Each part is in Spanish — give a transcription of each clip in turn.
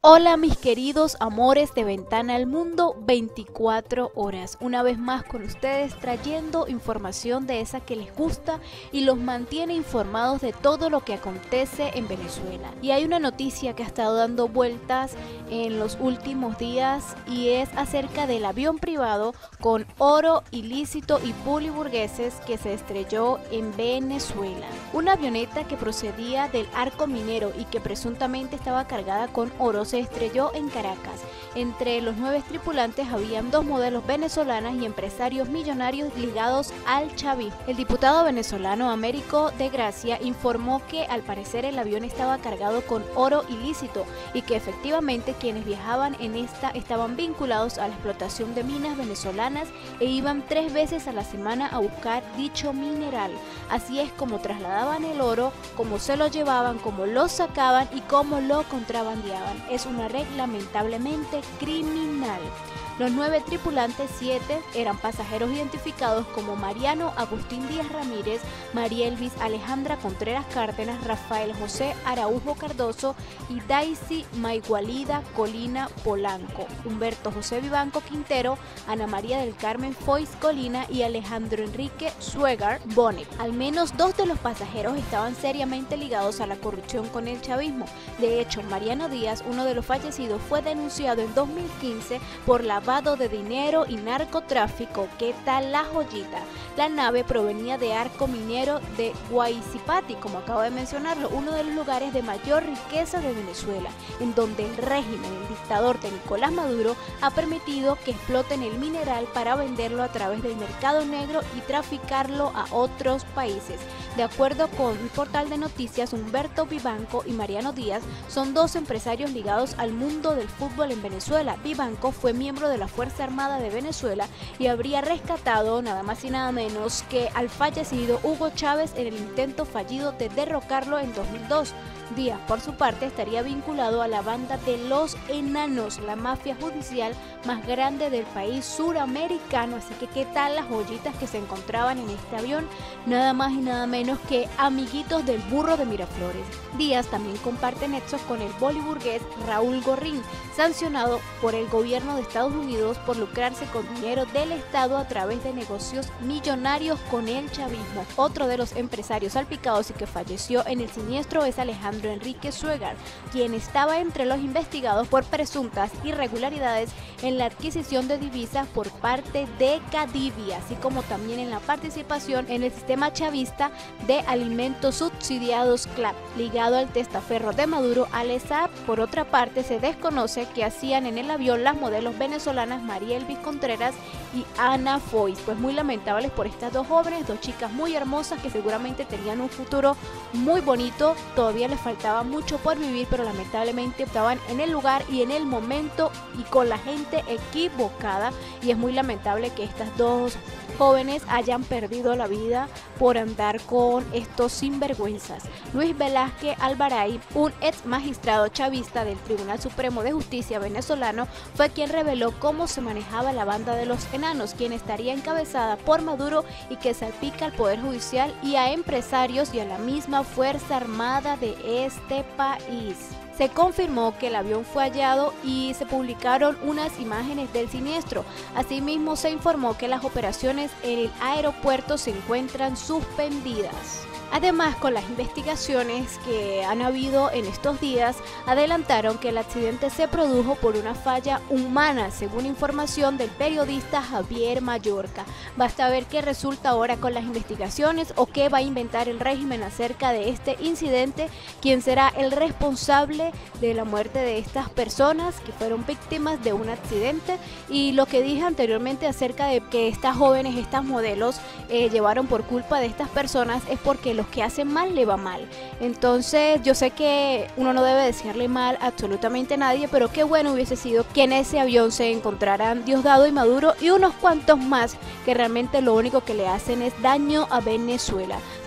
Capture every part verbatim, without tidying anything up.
Hola mis queridos amores de Ventana al Mundo veinticuatro horas, una vez más con ustedes trayendo información de esa que les gusta y los mantiene informados de todo lo que acontece en Venezuela. Y hay una noticia que ha estado dando vueltas en los últimos días y es acerca del avión privado con oro ilícito y puliburgueses que se estrelló en Venezuela. Una avioneta que procedía del arco minero y que presuntamente estaba cargada con oro se estrelló en Caracas. Entre los nueve tripulantes habían dos modelos venezolanas y empresarios millonarios ligados al chavismo. El diputado venezolano Américo de Gracia informó que al parecer el avión estaba cargado con oro ilícito y que efectivamente quienes viajaban en esta estaban vinculados a la explotación de minas venezolanas e iban tres veces a la semana a buscar dicho mineral. Así es como trasladaban el oro, cómo se lo llevaban, cómo lo sacaban y cómo lo contrabandeaban. Es una red lamentablemente criminal. Los nueve tripulantes, siete eran pasajeros identificados como Mariano Agustín Díaz Ramírez, María Elvis Alejandra Contreras Cárdenas, Rafael José Araujo Cardoso y Daisy Maigualida Colina Polanco, Humberto José Vivanco Quintero, Ana María del Carmen Foix Colina y Alejandro Enrique Suegar Bonet. Al menos dos de los pasajeros estaban seriamente ligados a la corrupción con el chavismo. De hecho, Mariano Díaz, uno de los fallecidos, fue denunciado en dos mil quince por lavado de dinero y narcotráfico. ¿Qué tal la joyita? La nave provenía de Arco Minero de Guaycipati, como acabo de mencionarlo, uno de los lugares de mayor riqueza de Venezuela, en donde el régimen, el dictador de Nicolás Maduro, ha permitido que exploten el mineral para venderlo a través del mercado negro y traficarlo a otros países. De acuerdo con el portal de noticias, Humberto Vivanco y Mariano Díaz son dos empresarios ligados al mundo del fútbol en Venezuela. Vivanco fue miembro de la Fuerza Armada de Venezuela y habría rescatado nada más y nada menos que al fallecido Hugo Chávez en el intento fallido de derrocarlo en dos mil dos. Díaz, por su parte, estaría vinculado a la banda de Los Enanos, la mafia judicial más grande del país suramericano. Así que, ¿qué tal las joyitas que se encontraban en este avión? Nada más y nada menos que amiguitos del burro de Miraflores. Díaz también comparte nexos con el boliburgués Raúl Gorrín, sancionado por el gobierno de Estados Unidos por lucrarse con dinero del Estado a través de negocios millonarios con el chavismo. Otro de los empresarios salpicados y que falleció en el siniestro es Alejandro Enrique Suegar, quien estaba entre los investigados por presuntas irregularidades en la adquisición de divisas por parte de Cadivi, así como también en la participación en el sistema chavista de alimentos subsidiados C L A P, ligado al testaferro de Maduro, al E S A P. Por otra parte, se desconoce qué hacían en el avión las modelos venezolanas María Elvis Contreras y Ana Foix. Pues muy lamentables por estas dos jóvenes, dos chicas muy hermosas que seguramente tenían un futuro muy bonito. Todavía les faltaba mucho por vivir, pero lamentablemente estaban en el lugar y en el momento y con la gente equivocada, y es muy lamentable que estas dos jóvenes hayan perdido la vida por andar con estos sinvergüenzas. Luis Velázquez Alvaray, un ex magistrado chavista del Tribunal Supremo de Justicia venezolano, fue quien reveló cómo se manejaba la banda de Los Enanos, quien estaría encabezada por Maduro y que salpica al Poder Judicial y a empresarios y a la misma Fuerza Armada de este país. Se confirmó que el avión fue hallado y se publicaron unas imágenes del siniestro. Asimismo, se informó que las operaciones en el aeropuerto se encuentran suspendidas. Además, con las investigaciones que han habido en estos días, adelantaron que el accidente se produjo por una falla humana, según información del periodista Javier Mallorca. Basta ver qué resulta ahora con las investigaciones o qué va a inventar el régimen acerca de este incidente, quién será el responsable de la muerte de estas personas que fueron víctimas de un accidente. Y lo que dije anteriormente acerca de que estas jóvenes, estas modelos, eh, llevaron por culpa de estas personas es porque los que hacen mal le va mal. Entonces yo sé que uno no debe desearle mal a absolutamente nadie, pero qué bueno hubiese sido que en ese avión se encontraran Diosdado y Maduro y unos cuantos más que realmente lo único que le hacen es daño a Venezuela.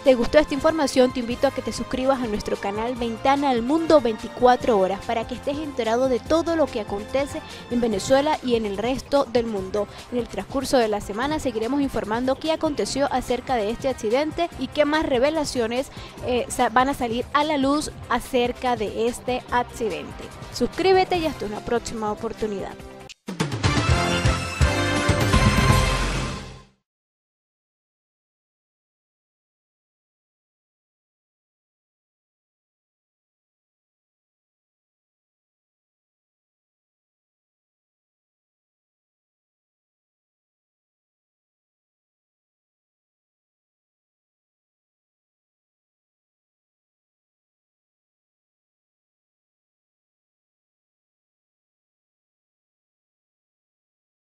¿Te gustó esta información? Te invito a que te suscribas a nuestro canal Ventana al Mundo veinticuatro horas para que estés enterado de todo lo que acontece en Venezuela y en el resto del mundo. En el transcurso de la semana seguiremos informando qué aconteció acerca de este accidente y qué más revelaciones eh, van a salir a la luz acerca de este accidente. Suscríbete y hasta una próxima oportunidad.